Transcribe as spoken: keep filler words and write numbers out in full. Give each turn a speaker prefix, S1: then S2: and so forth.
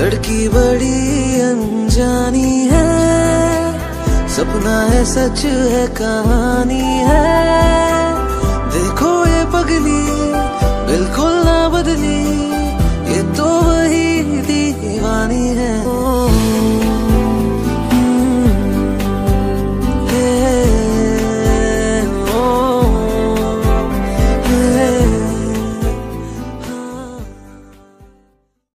S1: लड़की बड़ी अनजानी है, सपना है सच है कहानी